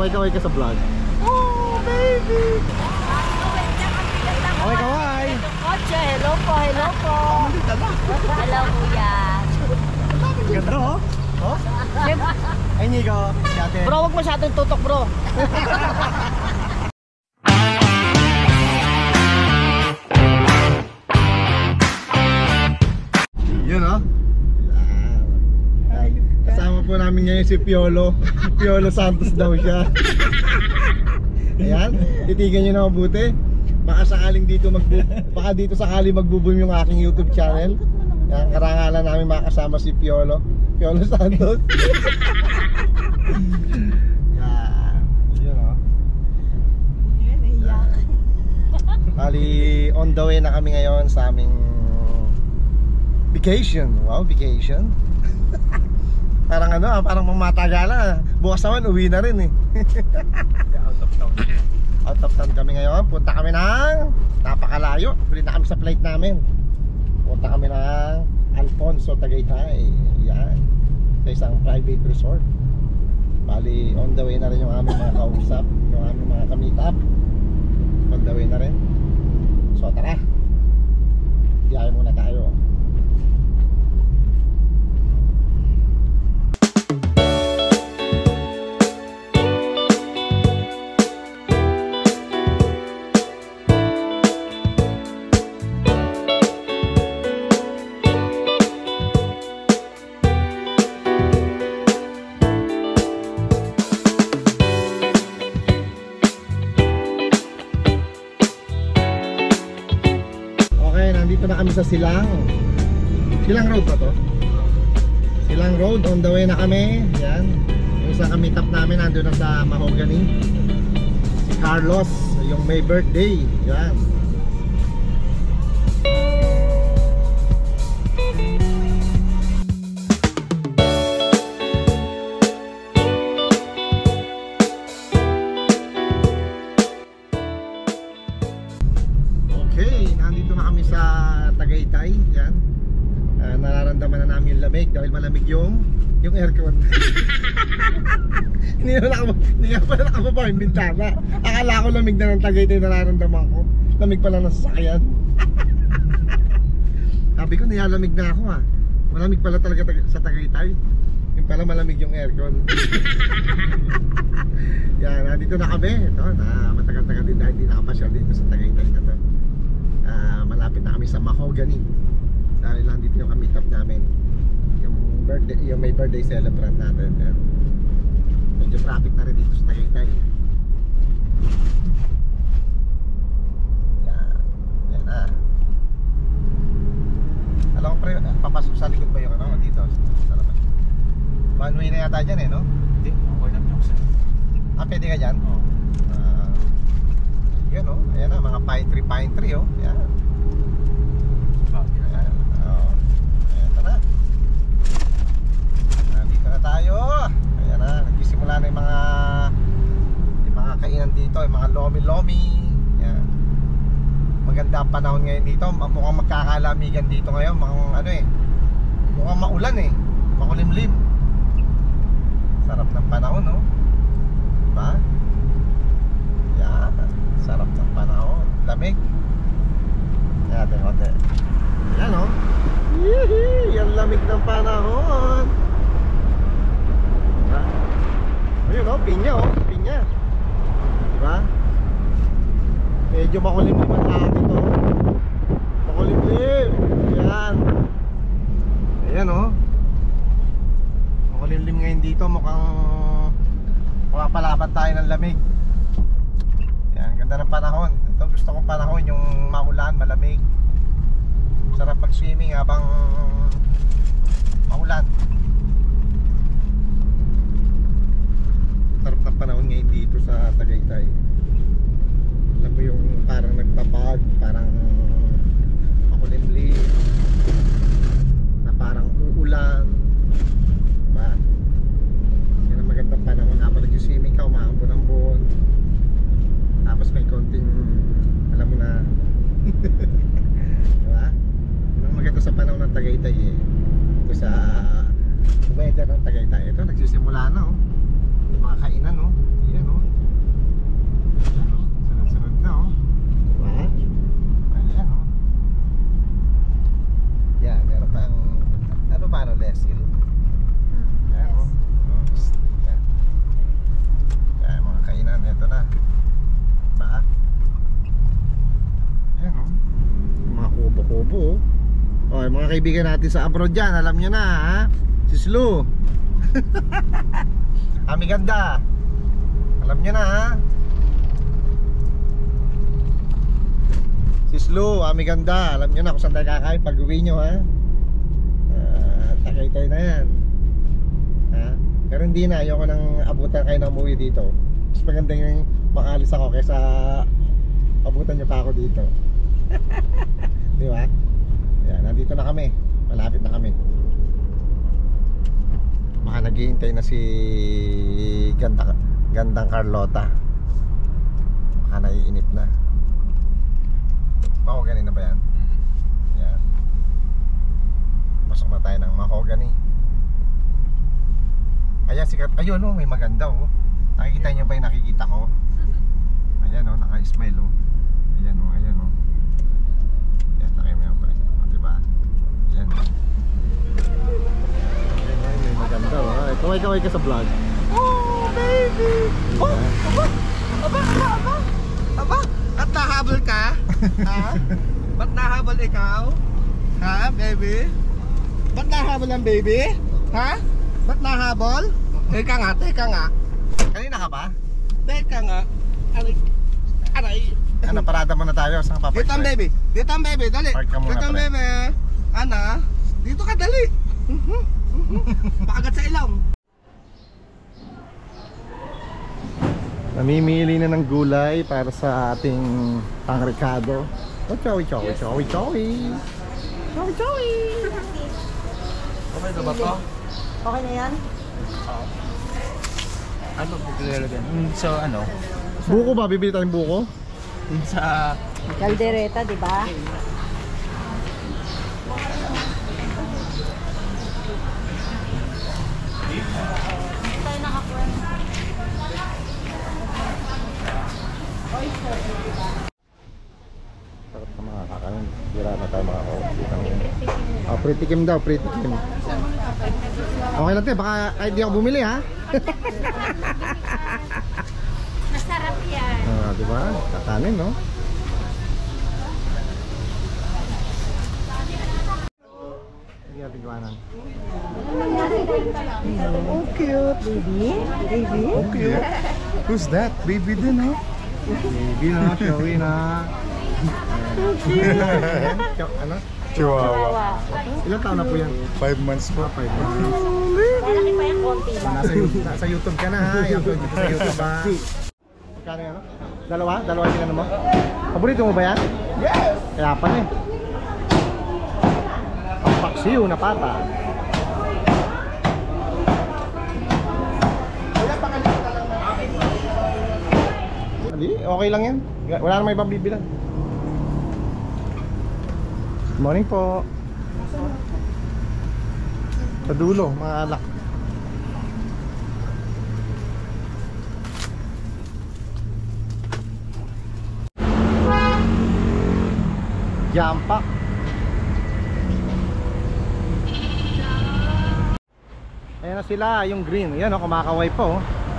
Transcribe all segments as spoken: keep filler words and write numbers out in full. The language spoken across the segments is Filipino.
Kaway-kaway ka sa vlog. Oh, baby! Kaway-kaway! Kotse, hello po, hello po. Hello, kuya. Ganda, oh? Oh? Ay, Nico. Bro, huwag masyadong tutok, bro. Yun, oh. Kasama po namin ngayon si Piolo. Piolo Santos daw siya. Ayan, titigan nyo na mabuti. Baka sakaling dito magbu baka dito sakaling magbo-boom yung aking YouTube channel. Ayan, karangalan namin makasama si Piolo. Piolo Santos. Yan. Yun, oh. Yan, naiyak. Bali, on the way na kami ngayon sa aming vacation. Wow, vacation. Parang ano, parang mamatagalan. Bukas naman, uwi na rin eh. Out of town. Out of town kami ngayon. Punta kami ng napakalayo. Huli na kami sa flight namin. Punta kami ng Alfonso, Tagaytay. Yan. Sa isang private resort. Bali, on the way na rin yung aming mga kausap. Yung aming mga ka-meet up. On the way na rin. So tara, biyahe muna tayo. Nandito na kami sa Silang Silang Road ba to? Silang Road, on the way na kami. Yan, yung isang ka-meet up namin nandun na sa Mahogany. Si Carlos, yung may birthday. Yan. Tagaytay, yan. Uh, nararamdaman na namin yung lamig dahil malamig yung yung aircon. Hindi na nakaba, hindi nga pala nakababa yung bintana. Akala ko lamig na ng Tagaytay, nararamdaman ko. Lamig pala ng sasakyan. Sabi ko, nilalamig na ako ah. Malamig pala talaga sa Tagaytay. Yung pala malamig yung aircon. Yan, nandito na kami. Ito, na matagal-tagal din dahil hindi nakapasyal dito sa Tagaytay na to. Uh, malapit na kami sa Mahogany dahil lang dito yung ka-meet up namin, yung birthday, yung may birthday celebrant natin. And medyo traffic na rin dito sa Tagaytay. Yan, yan na. Alam ko pre, papasok sa likod ba yung ano dito? Sa labas. One way na yata dyan eh, no? Hindi, okay lang yung sir. Ah, pwede ka dyan? Oo. Uh, Yan o, ayan na, mga pine tree, pine tree o. Ayan. Ayan, o. Ayan na. Nandito na tayo. Ayan na, nagsisimula na yung mga yung mga kainan dito, yung mga lomi-lomi. Ayan. Maganda ang panahon ngayon dito. Mukhang magkakalamigan dito ngayon. Mukhang ano eh, mukhang maulan eh, makulimlim. Sarap ng panahon no. Diba? Yan, sarap ng panahon. Lamig. Yan, konti. Yan o. Yee, yan lamig ng panahon. Diba? Ayun o, pinya o. Pinya. Diba? Medyo makulimlim ang lahat ito. Makulimlim. Yan. Ayan o. Makulimlim ngayon dito. Mukhang mapapalaban tayo ng lamig. Yan, ganda ng panahon. Ito gusto kong panahon, yung maulan, malamig. Sarap pag-swimming habang maulan. Sarap ng panahon ngayon dito sa Tagaytay. Alam mo yung parang nagpapag, parang makulimlim, na parang uulan. Diba? Yan ang magandang panahon. Habang nag-swimming ka, umaambon-ambon. Tapos may konting, alam mo na. Diba? Yan ang maganda sa panahon ng Tagaytay eh. Ito sa weather ng Tagaytay. Ito, nagsisimula na oh. Yung mga kainan oh. Yan oh. kaibigan natin sa abroad dyan. Alam nyo na ha, si Slu. Ami ganda. Alam nyo na ha, si Slu, Ami ganda. Alam nyo na kung saan tayo kakain pag uwi nyo ha. uh, Takay-tay na yan ha? Pero hindi na, ayoko nang abutan kayo na umuwi dito. Mas maganda yung makalis ako kaysa abutan nyo pa ako dito. Di ba? Yan, nandito na kami. Malapit na kami. Baka naghihintay na si Ganda, Gandang Carlota. Baka naiinip na. Mahogany na ba yan? Yan. Pasok na tayo ng mahogany. Ayan, sikat. Ayun o, may maganda o. Nakikita niyo ba yung nakikita ko? Ayan o, naka-smile o. Ayan o, ayan o. Ayan, nakaya mo yan pa rin. O, diba? Ayan o. Ayan, ayan, may maganda o. Ay, kaway-kaway ka sa vlog. Oh, baby! Oh, aba! Aba, aba, aba! Aba! At nahabol ka? Ha? Ba't nahabol ikaw? Ha, baby? Ba't nahabol ang baby? Ha? Ba't nahabol? Teka nga, teka nga. Kanina ka pa? Teka nga. Aray. Aray. Ano, parada muna tayo. Saan ka pa? Dito ang baby. Dito ang baby. Dali. Park ka muna, Dito ang pre. baby. Ana. Dito ka, dali. Mhm, mhm. Paagat sa ilong. Namimili na ng gulay para sa ating pangrekado. Oh, chowi, chowi, chowi, chowi. Chowi, chowi. Okay na ba to? Okay na yan? Ano paglalagyan? Mm, so ano? Buko ba? Bibili tayong buko? Yung sa... Caldereta, di ba? Tayo nakakuha. Sarap na mga kakain. Bira na tayo mga kakakita. Oh, pretty kim daw, pretty kim. Okay lang tayo, baka kahit di ako bumili ha. Masarap yan. Ah, di ba? Kakanin, no? Hindi natin gawanan. Oh, cute. Baby? Baby? Okay. Who's that? Baby din, ha? Baby na, showy na. Chow- ano? Chihuahua. Ilang taon na po yan? Five months po. Ah, five months. Malaki pa yung konti lang. Nasa, YouTube- nasa YouTube ka na ha. YouTube dito sa YouTube ha. Kano yan? Dalawa? Dalawa yung ano mo? Paborito mo ba yan? Yes! Kaya pala eh. Ang paksiw na pata. Hindi, okay lang yan. Wala namang ibang bibilan. Good morning po. Sa dulo, mga alak. Jampak. Ayan na sila, yung green. Ayan o, kumakaway po.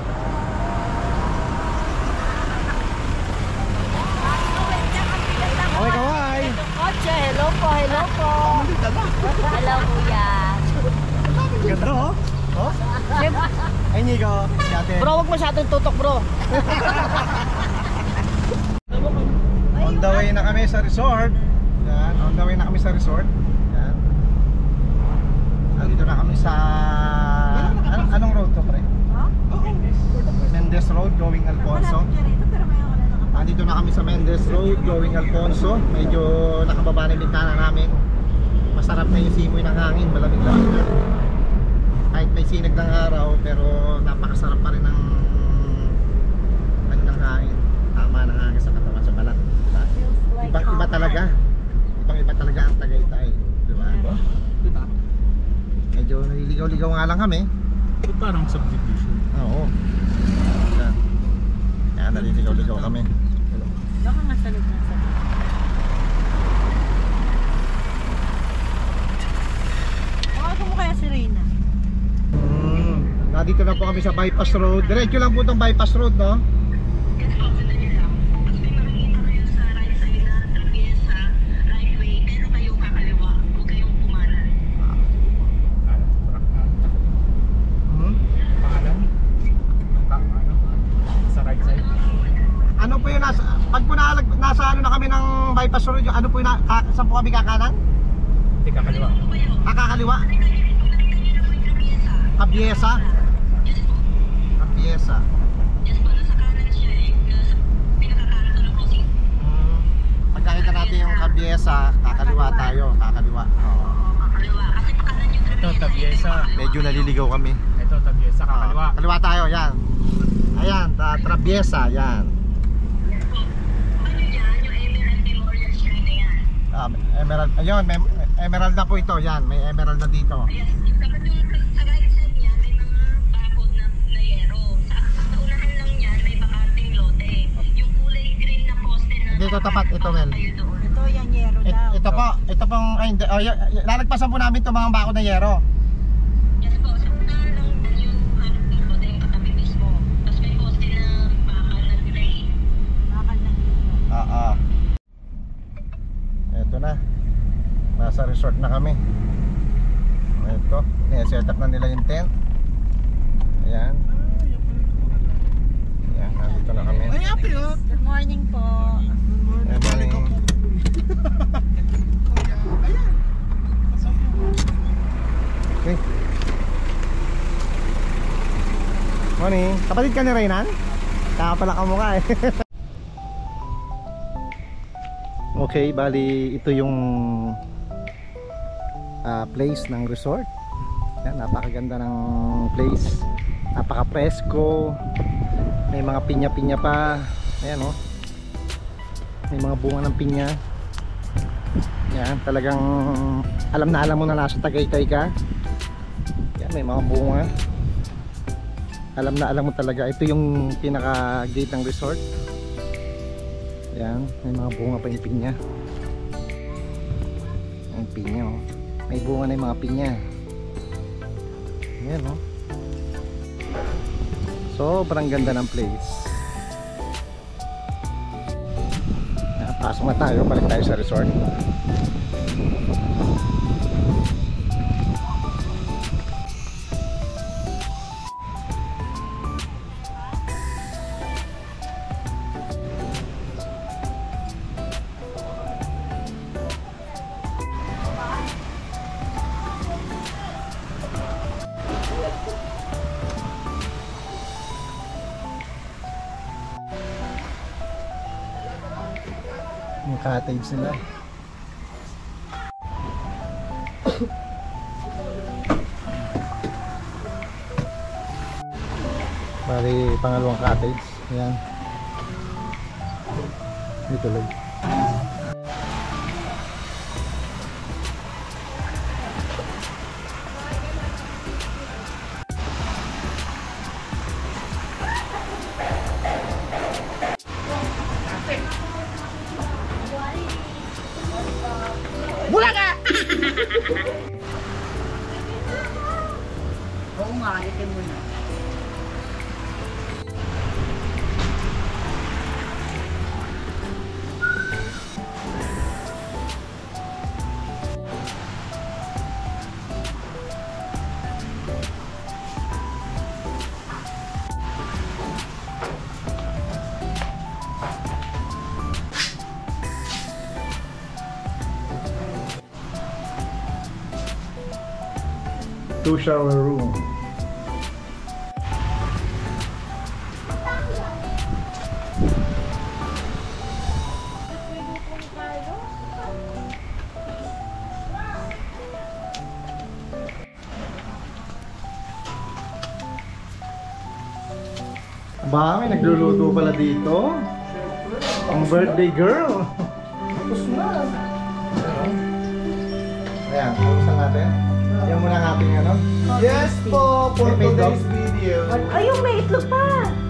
Okay, kaway. Kotse, hello po, hello po. Hello, kuya. Ganda oh. Oh? Ay, Nico. Dati. Bro, wag masyadong tutok, bro. On the way na kami sa resort. Yan, on the way na kami sa resort. Yan. Nandito na kami sa... Anong, anong road to, pre? Mendez Road, going Alfonso. Nandito na kami sa Mendez Road, going Alfonso. Medyo nakababa na yung bintana namin. Masarap na yung simoy ng hangin, malamig-lamig na. Kahit may sinag ng araw, pero napakasarap pa rin ng ng hangin. Tama ng hangin sa katawan, sa balat. Diba? Iba, iba talaga. Ibang iba talaga ang Tagaytay. Diba? Diba? Medyo naliligaw-ligaw nga lang kami. Parang subdivision. Oo. Yan. Yan, naliligaw-ligaw kami. Baka nga salita sa Baka mo kaya si Reyna? Hmm. Nandito na po kami sa bypass road. Diretso lang po itong bypass road, no? pasunod yung ano po yung, na, saan po kami kakanan? Hindi kakaliwa. Ah, kakaliwa? Kabiesa? Kabiesa. Hmm. Pagkakita natin yung Kabiesa, kakaliwa tayo, kakaliwa. Oo. Ito, Tabiesa. Medyo naliligaw kami. Ito, Tabiesa, kakaliwa. Ah, kaliwa tayo, yan. Ayan, ta Trabiesa, yan. Ah, emerald, ayun, may emerald na po ito, yan. May emerald na dito. Dito tapat, ito Mel. Ito yung yero It, daw. ito po, ito pong, ay, hindi, oh, y- y- lalagpasan po namin itong mga bako na yero. Yes po, sa unahan lang yung ano, lote yung katabi mismo. Tapos may poste na bakal na gray. Bakal na dito. Oo. Ito na. Nasa resort na kami. Ito, set up na nila yung tent. Ayan. Ayan, nandito na kami. Ay, happy oh. Good morning po. Good morning. Ayan. Okay. Morning. Kapatid ka ni Reynan? Kakapala ka mukha eh. Okay, bali ito yung uh, place ng resort. Yan, napakaganda ng place. Napaka-presko. May mga pinya-pinya pa. Ayan oh. May mga bunga ng pinya. Yan, talagang alam na alam mo na nasa Tagaytay ka. Yan, may mga bunga. Alam na alam mo talaga. Ito yung pinaka-gate ng resort. Yan, may mga bunga pa yung pinya. Ang pinya oh. May bunga na yung mga pinya. Yan oh. Sobrang ganda ng place. Yan, pasok na tayo, balik tayo sa resort. Yung cottage nila. Bali, pangalawang cottage. Ayan. Dito lang. Oo nga, alitin mo na. Two shower room. Ba, may nagluluto pala dito. Ang birthday girl. Tapos na. Ayan, tapusan natin. Yan muna ang ating ano. Yes po, for May dog? today's video. Ayun, may itlog pa.